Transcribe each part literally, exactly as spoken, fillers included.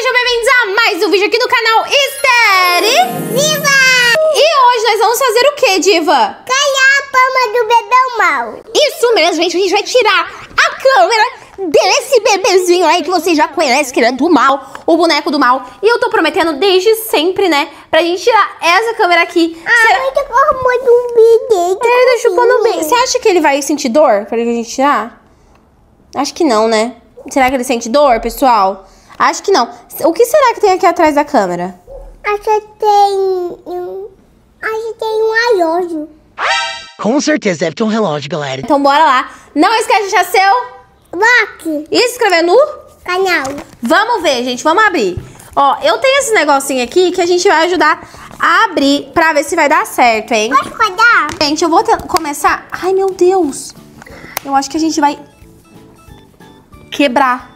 Sejam bem-vindos a mais um vídeo aqui no canal Esteri Diva! E hoje nós vamos fazer o que, Diva? Calhar a palma do bebê mal. Isso mesmo, gente. A gente vai tirar a câmera desse bebezinho aí que vocês já conhecem, que é do mal, o boneco do mal. E eu tô prometendo desde sempre, né, pra gente tirar essa câmera aqui. Ah, Será... eu tô com um bebê. Ele tá chupando o bem. Você acha que ele vai sentir dor pra gente tirar? Acho que não, né? Será que ele sente dor, pessoal? Acho que não. O que será que tem aqui atrás da câmera? Acho que tem um... Acho que tem um relógio. Com certeza deve ter um relógio, galera. Então bora lá. Não esquece de deixar seu like e se inscrever no canal. Vamos ver, gente. Vamos abrir. Ó, eu tenho esse negocinho aqui que a gente vai ajudar a abrir pra ver se vai dar certo, hein? Pode rodar? Gente, eu vou começar... Ai, meu Deus. Eu acho que a gente vai quebrar.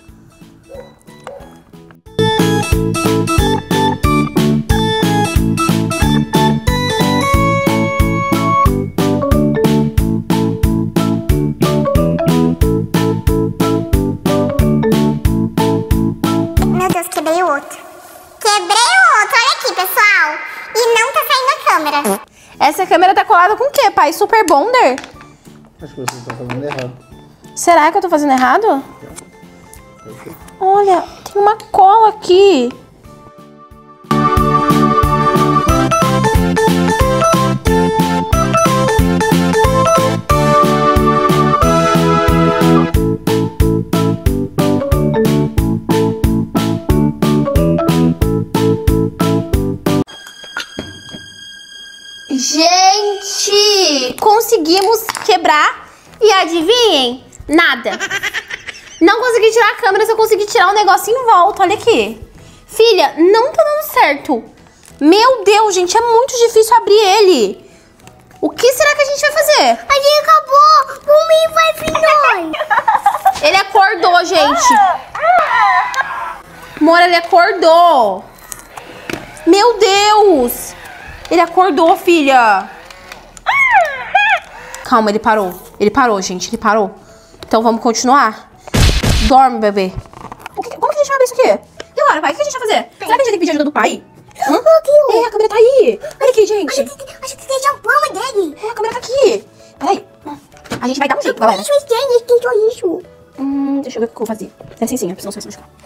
Meu Deus, quebrei o outro. Quebrei o outro, olha aqui, pessoal. E não tá saindo a câmera. Essa câmera tá colada com o quê, pai? Super Bonder? Acho que você está fazendo errado. Será que eu tô fazendo errado? Olha, tem uma cola aqui. Gente, conseguimos quebrar e adivinhem? Nada. Não consegui tirar a câmera, só consegui tirar o negócio em volta, olha aqui. Filha, não tá dando certo. Meu Deus, gente, é muito difícil abrir ele. O que será que a gente vai fazer? A gente acabou, o mim vai vir nós. Ele acordou, gente. Amor, ele acordou. Meu Deus. Ele acordou, filha. Calma, ele parou. Ele parou, gente, ele parou. Então vamos continuar. Dorme, bebê. O que, como que a gente vai abrir isso aqui? E agora, pai? O que a gente vai fazer? Será que a gente tem que pedir ajuda do pai? Hã? É, a câmera tá aí. Olha aqui, gente. Acho que tem a palma dele. É, a câmera tá aqui. Peraí. A gente vai dar um jeito, galera. Isso, isso, tentou isso. Hum, deixa eu ver o que eu vou fazer. Dá licencinha, senão você vai se machucar.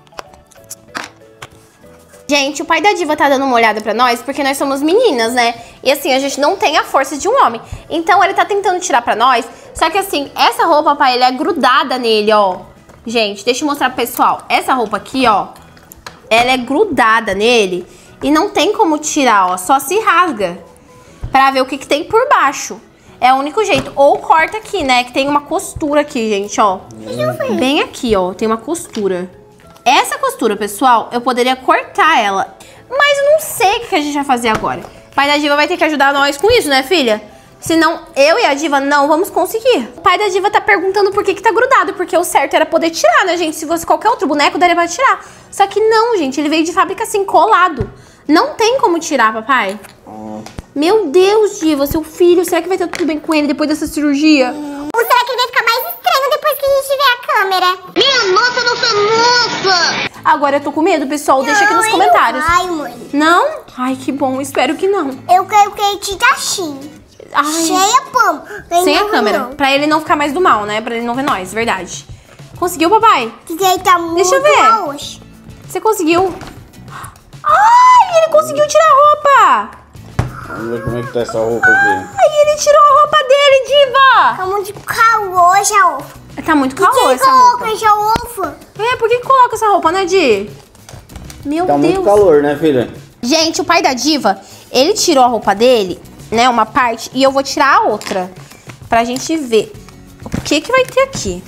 Gente, o pai da Diva tá dando uma olhada pra nós porque nós somos meninas, né? E assim, a gente não tem a força de um homem. Então ele tá tentando tirar pra nós. Só que assim, essa roupa, pai, ele é grudada nele, ó. Gente, deixa eu mostrar pro pessoal. Essa roupa aqui, ó, ela é grudada nele e não tem como tirar, ó. Só se rasga pra ver o que que tem por baixo. É o único jeito. Ou corta aqui, né? Que tem uma costura aqui, gente, ó. Bem aqui, ó, tem uma costura. Essa costura, pessoal, eu poderia cortar ela. Mas eu não sei o que a gente vai fazer agora. O pai da Diva vai ter que ajudar nós com isso, né, filha? Senão eu e a Diva não vamos conseguir. O pai da Diva tá perguntando por que que tá grudado. Porque o certo era poder tirar, né, gente? Se fosse qualquer outro boneco, daria pra tirar. Só que não, gente. Ele veio de fábrica assim, colado. Não tem como tirar, papai. Meu Deus, Diva, seu filho. Será que vai estar tudo bem com ele depois dessa cirurgia? Ou será que ele vai ficar mais estranho depois que a gente ver a câmera? Minha nossa, nossa, nossa! Agora eu tô com medo, pessoal. Deixa aqui nos comentários. Ai, mãe. Não? Ai, que bom. Espero que não. Eu quero que ele te dá assim. Ai. Cheia, pão. Sem a câmera. Não. Pra ele não ficar mais do mal, né? Pra ele não ver nós, verdade. Conseguiu, papai? Porque ele tá muito Deixa eu ver. hoje. Você conseguiu? Ai, ele conseguiu tirar a roupa. Vamos ver como é que tá essa roupa aqui. Ai, ele tirou a roupa dele, Diva. Tá muito calor, já. Tá muito calor Quem essa roupa. coloca já ufa? É, por que que coloca essa roupa, né, Di? Meu Tá Deus. muito calor, né, filha? Gente, o pai da Diva, ele tirou a roupa dele, né, uma parte, e eu vou tirar a outra. Pra gente ver o que que vai ter aqui.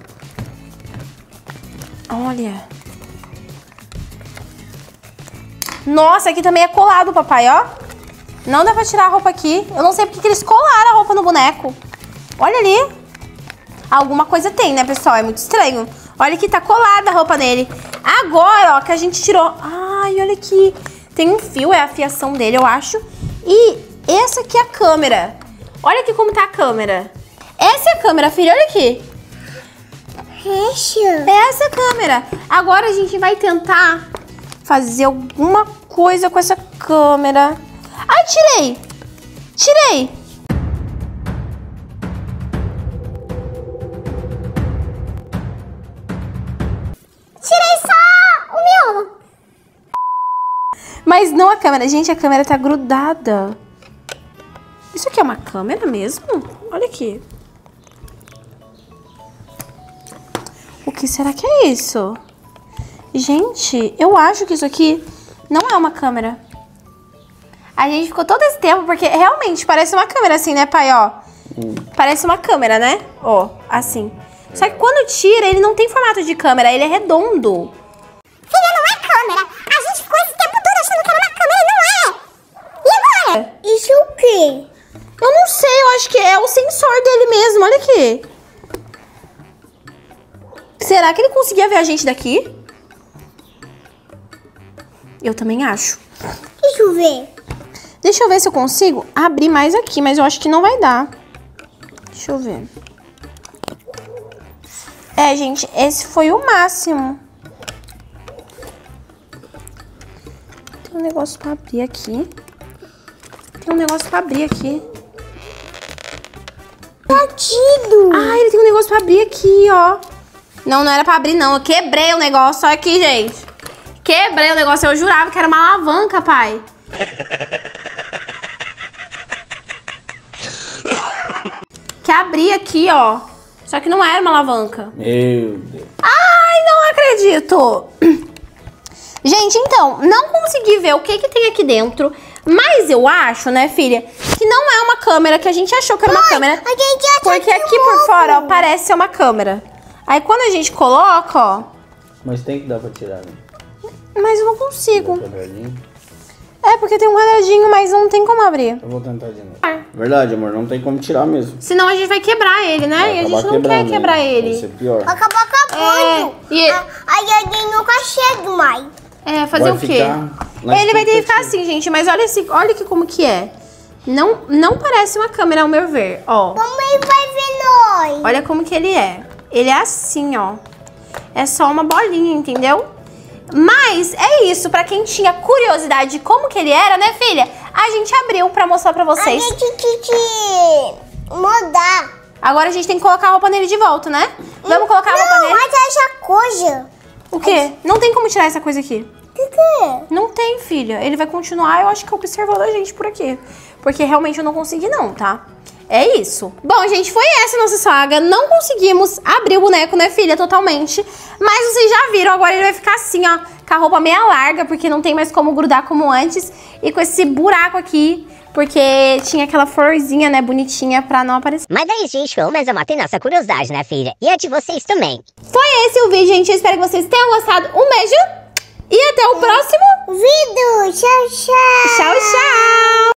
Olha. Nossa, aqui também é colado, papai, ó. Não dá pra tirar a roupa aqui. Eu não sei porque que eles colaram a roupa no boneco. Olha ali. Alguma coisa tem, né, pessoal? É muito estranho. Olha que tá colada a roupa nele. Agora, ó, que a gente tirou... Ai, olha aqui. Tem um fio, é a fiação dele, eu acho. E essa aqui é a câmera. Olha aqui como tá a câmera. Essa é a câmera, filha, olha aqui. Essa. É essa câmera. Agora a gente vai tentar fazer alguma coisa com essa câmera. Ai, tirei. Tirei. Tirei só o miolo. Mas não a câmera. Gente, a câmera tá grudada. Isso aqui é uma câmera mesmo? Olha aqui. O que será que é isso? Gente, eu acho que isso aqui não é uma câmera. A gente ficou todo esse tempo porque realmente parece uma câmera assim, né, pai? Ó, hum. Parece uma câmera, né? Ó, assim. Só que quando tira, ele não tem formato de câmera, ele é redondo. Filha, não é câmera. A gente ficou esse tempo todo achando que era uma câmera e não é. E agora? Isso é o quê? Eu não sei, eu acho que é o sensor dele mesmo, olha aqui. Será que ele conseguia ver a gente daqui? Eu também acho. Deixa eu ver. Deixa eu ver se eu consigo abrir mais aqui, mas eu acho que não vai dar. Deixa eu ver. É, gente, esse foi o máximo. Tem um negócio pra abrir aqui. Tem um negócio pra abrir aqui. Batido. Ah, ele tem um negócio pra abrir aqui, ó. Não, não era pra abrir, não. Eu quebrei o negócio. Olha aqui, gente. Quebrei o negócio. Eu jurava que era uma alavanca, pai. Que abria aqui, ó. Só que não era uma alavanca. Meu Deus. Ai, não acredito. Gente, então, não consegui ver o que que tem aqui dentro. Mas eu acho, né, filha, que não é uma câmera, que a gente achou que era uma Mãe, câmera. a gente já Porque tá aqui por fora, ó, parece ser uma câmera. Aí quando a gente coloca, ó... Mas tem que dar pra tirar, né? Mas eu não consigo. Quadradinho. É, porque tem um quadradinho, mas não tem como abrir. Eu vou tentar de novo. Verdade, amor, não tem como tirar mesmo. Senão a gente vai quebrar ele, né? Vai E a gente acabar não quer quebrando, quebrar né? ele. Vai ser pior. Acabou acabando. É, e- A- Aí alguém nunca chega mais. É, fazer Vai o quê? ficar na Ele vai ter que ficar expectativa. assim, gente. Mas olha, esse, olha aqui como que é. Não, não parece uma câmera, ao meu ver. Ó, Como ele vai ver nós? olha como que ele é. Ele é assim, ó. É só uma bolinha, entendeu? Mas é isso. Pra quem tinha curiosidade de como que ele era, né, filha? A gente abriu pra mostrar pra A vocês. gente tem que mudar. Agora a gente tem que colocar a roupa nele de volta, né? Vamos colocar a roupa Não, nele? mas essa coisa. O quê? Não tem como tirar essa coisa aqui. O que, que é? Não tem, filha. Ele vai continuar, eu acho que observando a gente por aqui. Porque realmente eu não consegui não, tá? É isso. Bom, gente, foi essa a nossa saga. Não conseguimos abrir o boneco, né, filha, totalmente. Mas vocês já viram, agora ele vai ficar assim, ó, com a roupa meia larga, porque não tem mais como grudar como antes. E com esse buraco aqui, porque tinha aquela florzinha, né, bonitinha pra não aparecer. Mas daí, gente, pelo menos eu matei nossa curiosidade, né, filha? E a de vocês também. Foi esse o vídeo, gente. Eu espero que vocês tenham gostado. Um beijo e até o próximo. Vídeo, tchau, tchau. Tchau, tchau.